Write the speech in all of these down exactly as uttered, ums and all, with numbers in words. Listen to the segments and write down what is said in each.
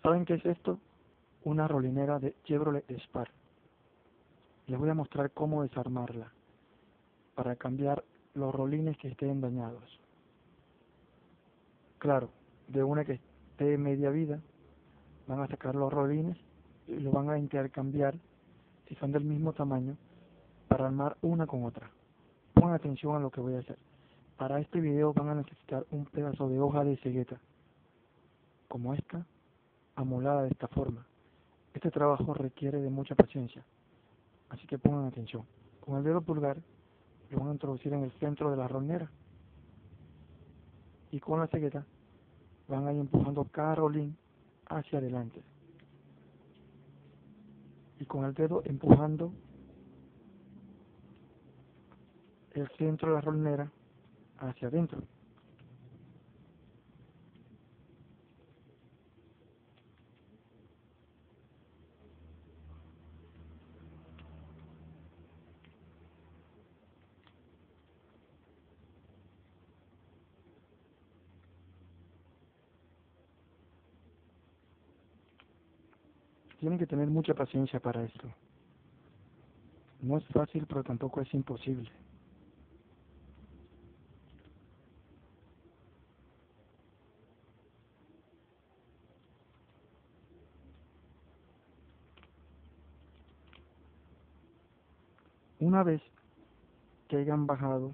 ¿Saben qué es esto? Una rolinera de Chevrolet Spark. Les voy a mostrar cómo desarmarla para cambiar los rolines que estén dañados. Claro, de una que esté media vida, van a sacar los rolines y lo van a intercambiar, si son del mismo tamaño, para armar una con otra. Pongan atención a lo que voy a hacer. Para este video van a necesitar un pedazo de hoja de cegueta, como esta, amolada de esta forma. Este trabajo requiere de mucha paciencia, así que pongan atención. Con el dedo pulgar lo van a introducir en el centro de la rolnera y con la cegueta van a ir empujando cada rolín hacia adelante y con el dedo empujando el centro de la rolnera hacia adentro. Tienen que tener mucha paciencia para esto. No es fácil, pero tampoco es imposible. Una vez que hayan bajado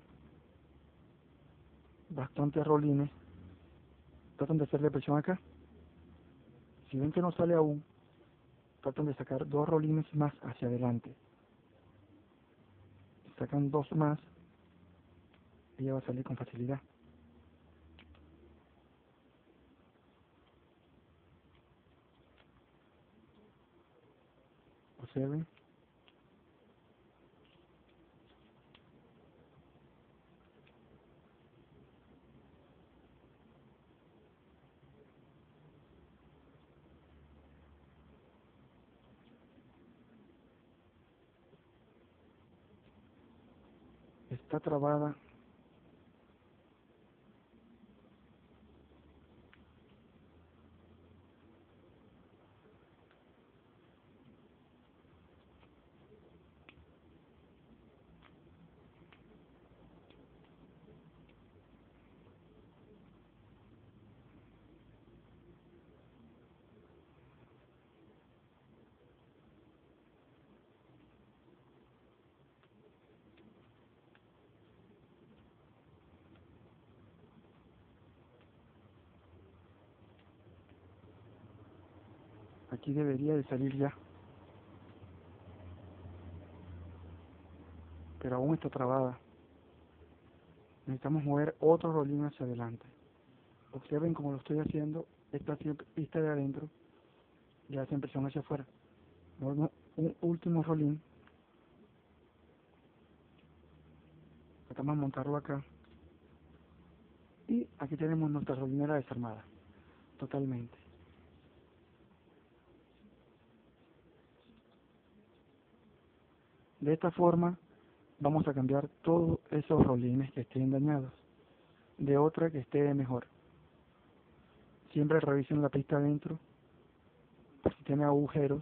bastantes rolines, tratan de hacerle presión acá. Si ven que no sale aún, tratan de sacar dos rolines más hacia adelante. Sacan dos más y ya va a salir con facilidad. Observen. Está trabada. Aquí debería de salir ya, pero aún está trabada. Necesitamos mover otro rolín hacia adelante. Observen cómo lo estoy haciendo. Esta pista de adentro ya hace presión hacia afuera. Movemos un último rolín. Tratamos de montarlo acá. Y aquí tenemos nuestra rolinera desarmada. Totalmente. De esta forma vamos a cambiar todos esos rolines que estén dañados de otra que esté mejor. Siempre revisen la pista adentro por si tiene agujeros.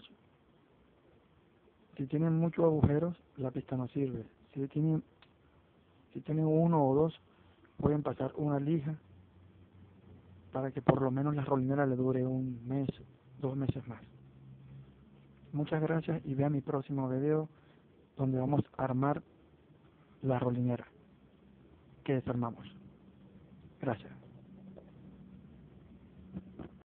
Si tienen muchos agujeros, la pista no sirve. Si tienen, si tienen uno o dos, pueden pasar una lija para que por lo menos la rolinera le dure un mes, dos meses más. Muchas gracias y vean mi próximo video donde vamos a armar la rolinera que desarmamos. Gracias.